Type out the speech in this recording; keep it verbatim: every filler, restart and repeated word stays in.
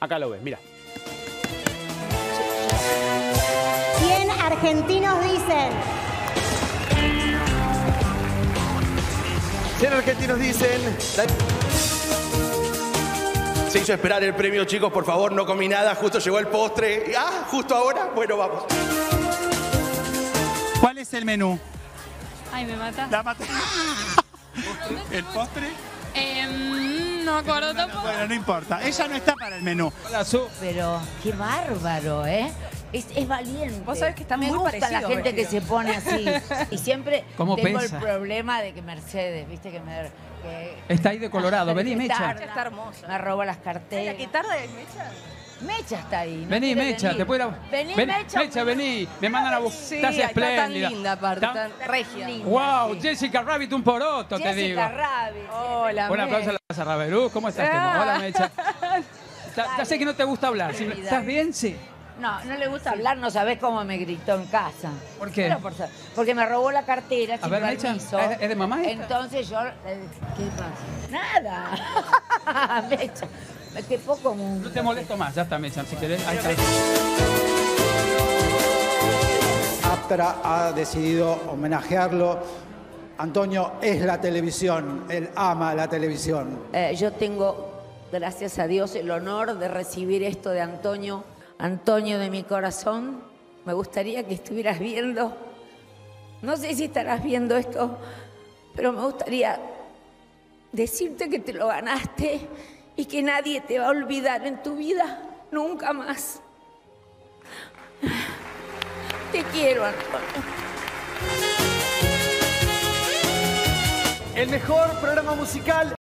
Acá lo ves, mira. cien argentinos dicen. cien argentinos dicen... Se hizo esperar el premio, chicos, por favor, no comí nada, justo llegó el postre. Ah, justo ahora, bueno, vamos. ¿Cuál es el menú? Ay, me mata. La mata. ¿El postre? Eh, no me acuerdo tampoco. Bueno, no importa. Ella no está para el menú. Hola, Su. Pero qué bárbaro, ¿eh? Es, es valiente. Vos sabés que está Me muy gusta la parecido gente vestido. que se pone así. Y siempre ¿Cómo tengo pensa? el problema de que Mercedes, viste que me... Que, Está ahí de Colorado. Vení, Está- Mecha. Está hermosa. Me roba las Ay, carteras. ¿La que tarde es Mecha? Mecha está ahí. ¿no Vení, quiere Mecha, venir? te puedo ir a... Vení, Ven- Mecha. Mecha, vení. Me mandan a buscar. Sí, Estás está tan espléndida. linda aparte, Está- tan regia. linda, Wow, sí. Jessica Rabbit, un poroto, te digo. Jessica Rabbit. Hola, Un Me. aplauso a la Casa Raberú. ¿Cómo estás? Ah. Hola, Mecha. Ya, ya sé que no te gusta hablar. Si me- ¿Estás bien? Sí. No, no le gusta hablar, no sabés cómo me gritó en casa. ¿Por qué? Pero por sa- porque me robó la cartera sin ver, Mecha, permiso. ¿es- es de mamá esta? Entonces yo... eh, ¿Qué pasa? Nada. Mecha, qué poco mundo. No te molesto más. Ya está, Mecha, si querés. Ahí está. Aptra ha decidido homenajearlo. Antonio es la televisión, él ama la televisión. Eh, yo tengo, gracias a Dios, el honor de recibir esto de Antonio. Antonio de mi corazón, me gustaría que estuvieras viendo. No sé si estarás viendo esto, pero me gustaría decirte que te lo ganaste y que nadie te va a olvidar en tu vida, nunca más. Te quiero, Antonio. El mejor programa musical